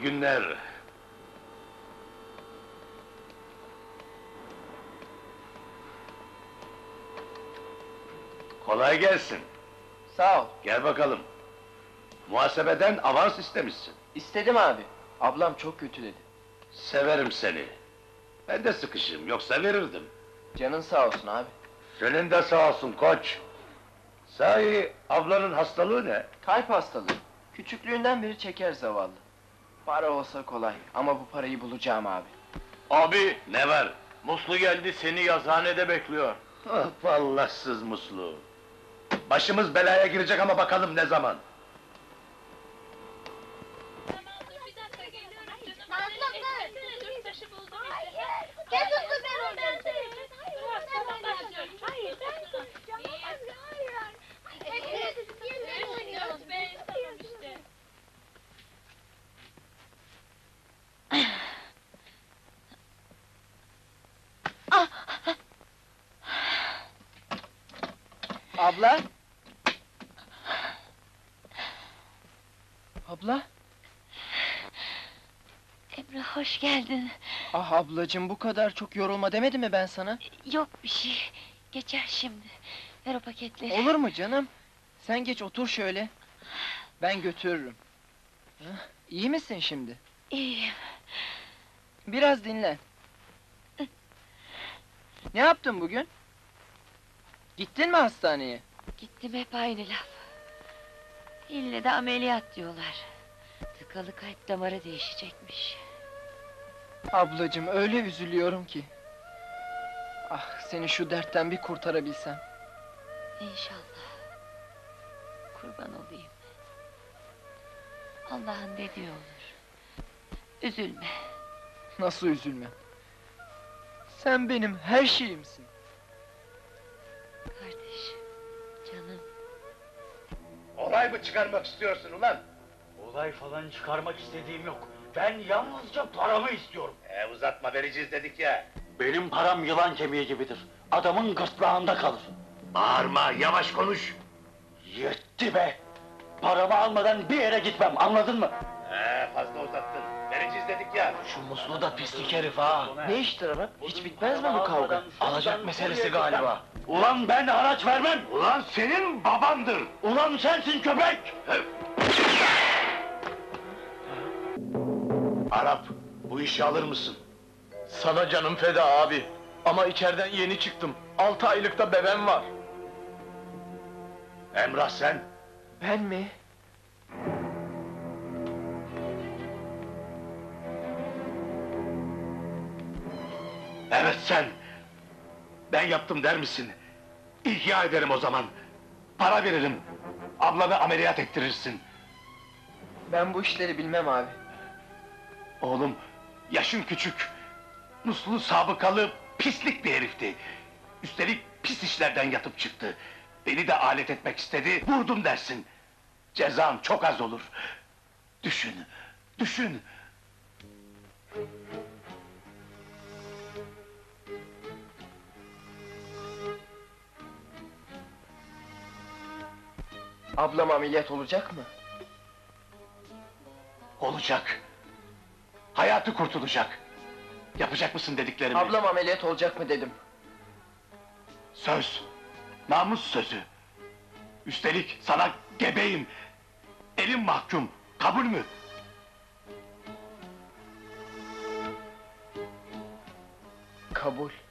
günler. Kolay gelsin. Sağ ol. Gel bakalım. Muhasebeden avans istemişsin. İstedim abi. Ablam çok kötü dedi. Severim seni. Ben de sıkışım, yoksa verirdim. Canın sağ olsun abi. Senin de sağ olsun koç. Sahi ablanın hastalığı ne? Kalp hastalığı. Küçüklüğünden beri çeker zavallı. Para olsa kolay ama bu parayı bulacağım abi. Abi, Ne var? Muslu geldi, seni yazıhanede bekliyor. Ah, vallahsız muslu. Başımız belaya girecek ama bakalım ne zaman? Gel tuttu ben oradan. Hayır, Abla? Abla? Emre hoş geldin. Ah ablacığım, bu kadar çok yorulma demedim mi ben sana? Yok bir şey. Geçer şimdi. Ver o paketleri. Olur mu canım? Sen geç otur şöyle. Ben götürürüm. Hah, İyi misin şimdi? İyiyim. Biraz dinlen. Ne yaptın bugün? Gittin mi hastaneye? Gittim hep aynı laf. İlle de ameliyat diyorlar. Tıkalı kalp damarı değişecekmiş. Ablacığım, öyle üzülüyorum ki. Ah, seni şu dertten bir kurtarabilsem. İnşallah. Kurban olayım. Allah'ın dediği olur. Üzülme. Nasıl üzülmem? Sen benim her şeyimsin. Kardeşim, canım. Olay mı çıkarmak istiyorsun ulan? Olay falan çıkarmak istediğim yok. Ben yalnızca paramı istiyorum. Uzatma, vereceğiz dedik ya. Benim param yılan kemiği gibidir. Adamın gırtlağında kalır. Bağırma, yavaş konuş. Yetti be! Paramı almadan bir yere gitmem, anladın mı? Fazla uzattın. Vereceğiz dedik ya. Şu Muslu da pislik herif ha! Ne iştir ama? Hiç bitmez mi bu kavga? Alacak meselesi galiba. Ulan ben haraç vermem! Ulan senin babandır. Ulan sensin köpek! Arap, bu işi alır mısın? Sana canım feda abi! Ama içeriden yeni çıktım. 6 aylıkta bebem var. Emrah sen? Ben mi? Evet sen. Ben yaptım der misin? İhya ederim o zaman. Para veririm. Ablanı ameliyat ettirirsin. Ben bu işleri bilmem abi. Oğlum, yaşın küçük. Muslu sabıkalı, pislik bir herifti. Üstelik pis işlerden yatıp çıktı. Beni de alet etmek istedi, vurdum dersin. Cezan çok az olur. Düşün, düşün. Ablam ameliyat olacak mı? Olacak. Hayatı kurtulacak. Yapacak mısın dediklerimi? Ablam ameliyat olacak mı dedim. Söz. Namus sözü. Üstelik sana gebeyim. Elim mahkum. Kabul mü? Kabul.